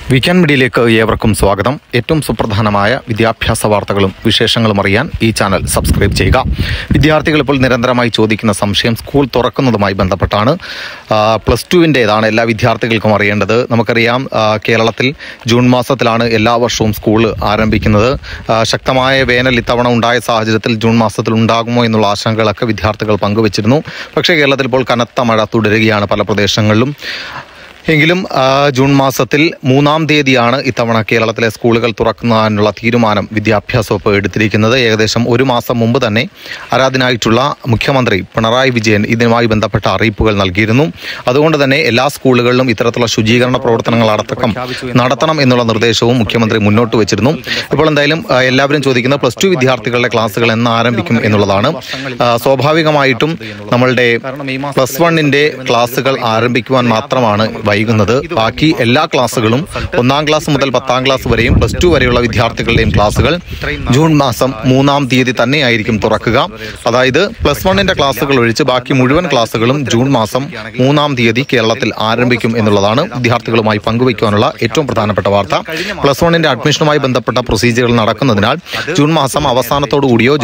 Weekend മീഡിയയിലേക്ക് ഏവർക്കും സ്വാഗതം. ഏറ്റവും സുപ്രധാനമായ വിദ്യാഭ്യാസ വാർത്തകളും വിശേഷങ്ങളും അറിയാൻ ഈ ചാനൽ സബ്സ്ക്രൈബ് ചെയ്യുക. വിദ്യാർത്ഥികൾ ഇപ്പോൾ നിരന്തരമായി ചോദിക്കുന്ന സംശയം സ്കൂൾ തുറക്കുന്നതുമായി ബന്ധപ്പെട്ടാണ്. പ്ലസ് ടുവിൻ്റേതാണ് എല്ലാ വിദ്യാർത്ഥികൾക്കും അറിയേണ്ടത്. നമുക്കറിയാം, കേരളത്തിൽ ജൂൺ മാസത്തിലാണ് എല്ലാ വർഷവും സ്കൂൾ ആരംഭിക്കുന്നത്. ശക്തമായ വേനൽ ഇത്തവണ ഉണ്ടായ സാഹചര്യത്തിൽ ജൂൺ മാസത്തിൽ ഉണ്ടാകുമോ എന്നുള്ള ആശങ്കകളൊക്കെ വിദ്യാർത്ഥികൾ പങ്കുവച്ചിരുന്നു. പക്ഷേ കേരളത്തിൽ ഇപ്പോൾ കനത്ത മഴ തുടരുകയാണ് പല പ്രദേശങ്ങളിലും. എങ്കിലും ജൂൺ മാസത്തിൽ 3-ാം തീയതിയാണ് ഇത്തവണ കേരളത്തിലെ സ്കൂളുകൾ തുറക്കുന്നതിനുള്ള തീരുമാനം വിദ്യാഭ്യാസ വകുപ്പ് എടുത്തിരിക്കുന്നത്. ഏകദേശം ഒരു മാസം മുമ്പ് തന്നെ ആരാധനായിട്ടുള്ള മുഖ്യമന്ത്രി പിണറായി വിജയൻ ഇതിനുമായി ബന്ധപ്പെട്ട അറിയിപ്പുകൾ നൽകിയിരുന്നു. അതുകൊണ്ട് തന്നെ എല്ലാ സ്കൂളുകളിലും ഇത്തരത്തിലുള്ള ശുചീകരണ പ്രവർത്തനങ്ങൾ അടക്കം നടത്തണം എന്നുള്ള നിർദ്ദേശവും മുഖ്യമന്ത്രി മുന്നോട്ട് വെച്ചിരുന്നു. ഇപ്പോൾ എന്തായാലും എല്ലാവരും ചോദിക്കുന്ന പ്ലസ് ടു വിദ്യാർത്ഥികളുടെ ക്ലാസ്സുകൾ എന്ന് ആരംഭിക്കും എന്നുള്ളതാണ്. സ്വാഭാവികമായിട്ടും നമ്മളുടെ പ്ലസ് 1-ന്റെ ക്ലാസ്സുകൾ ആരംഭിക്കുവാൻ മാത്രമാണ് വൈകുന്നത്. ബാക്കി എല്ലാ ക്ലാസ്സുകളും 1-ാം ക്ലാസ് മുതൽ 10-ാം ക്ലാസ് വരെയും പ്ലസ് 2 വരെയുള്ള വിദ്യാർത്ഥികളുടെയും ക്ലാസ്സുകൾ ജൂൺ മാസം 3-ാം തീയതി തന്നെയായിരിക്കും തുറക്കുക. അതായത് പ്ലസ് 1-ന്റെ ക്ലാസ്സുകൾ ഒഴിച്ച് ബാക്കി മുഴുവൻ ക്ലാസ്സുകളും ജൂൺ മാസം 3-ാം തീയതി കേരളത്തിൽ ആരംഭിക്കും എന്നുള്ളതാണ് വിദ്യാർത്ഥികളുമായി പങ്കുവയ്ക്കുവാനുള്ള ഏറ്റവും പ്രധാനപ്പെട്ട വാർത്ത. പ്ലസ് 1-ന്റെ അഡ്മിഷനുമായി ബന്ധപ്പെട്ട പ്രൊസീജിയറുകൾ നടക്കുന്നതിനാൽ ജൂൺ മാസം അവസാനത്തോടു കൂടിയോ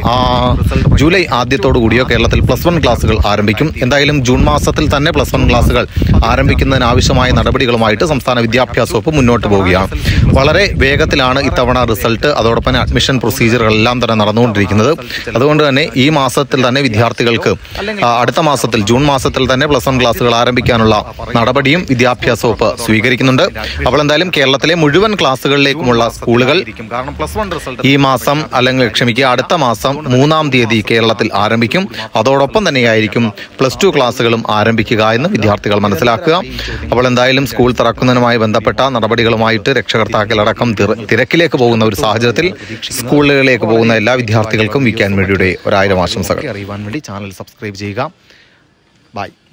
ജൂലൈ ആദ്യത്തോടു കൂടിയോ കേരളത്തിൽ പ്ലസ് 1 ക്ലാസ്സുകൾ ആരംഭിക്കും. എന്തായാലും ജൂൺ മാസത്തിൽ തന്നെ പ്ലസ് 1 ക്ലാസ്സുകൾ ആരംഭിക്കുന്നതിനാവശ്യമായ നടപടികളുമായിട്ട് സംസ്ഥാന വിദ്യാഭ്യാസ വകുപ്പ് മുന്നോട്ട് പോവുകയാണ്. വളരെ വേഗത്തിലാണ് ഇത്തവണ റിസൾട്ട്, അതോടൊപ്പം അഡ്മിഷൻ പ്രൊസീജിയറുകളെല്ലാം തന്നെ നടന്നുകൊണ്ടിരിക്കുന്നത്. അതുകൊണ്ട് തന്നെ ഈ മാസത്തിൽ തന്നെ വിദ്യാർത്ഥികൾക്ക് അടുത്ത മാസത്തിൽ ജൂൺ മാസത്തിൽ തന്നെ പ്ലസ് 1 ക്ലാസ്സുകൾ ആരംഭിക്കാനുള്ള നടപടിയും വിദ്യാഭ്യാസ വകുപ്പ് സ്വീകരിക്കുന്നുണ്ട്. അപ്പോൾ എന്തായാലും കേരളത്തിലെ മുഴുവൻ ക്ലാസ്സുകളിലേക്കുമുള്ള സ്കൂളുകൾ ഈ മാസം അടുത്ത മാസം 3-ാം തീയതി കേരളത്തിൽ ആരംഭിക്കും. അതോടൊപ്പം തന്നെയായിരിക്കും പ്ലസ് 2 ക്ലാസ്സുകളും ആരംഭിക്കുക എന്ന് വിദ്യാർത്ഥികൾ മനസ്സിലാക്കുക. അപ്പോൾ എന്തായാലും സ്കൂൾ തുറക്കുന്നതിനുമായി ബന്ധപ്പെട്ട നടപടികളുമായിട്ട് രക്ഷകർത്താക്കളടക്കം തിരക്കിലേക്ക് പോകുന്ന ഒരു സാഹചര്യത്തിൽ സ്കൂളുകളിലേക്ക് പോകുന്ന എല്ലാ വിദ്യാർത്ഥികൾക്കും വീക്കെൻഡ് മീഡിയയുടെ 1000 ആശംസകൾ അറിയുവാൻ വേണ്ടി ചാനൽ സബ്സ്ക്രൈബ് ചെയ്യുക. ബൈ.